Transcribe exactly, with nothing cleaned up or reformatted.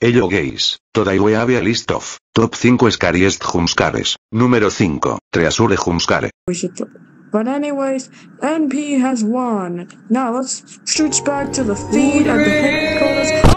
Hello guys, today we have a list of top cinco scariest jumpscares. Número cinco, Treasure Jumpscare. We should. But anyways, N P has won. Now let's switch back to the feed at the headquarters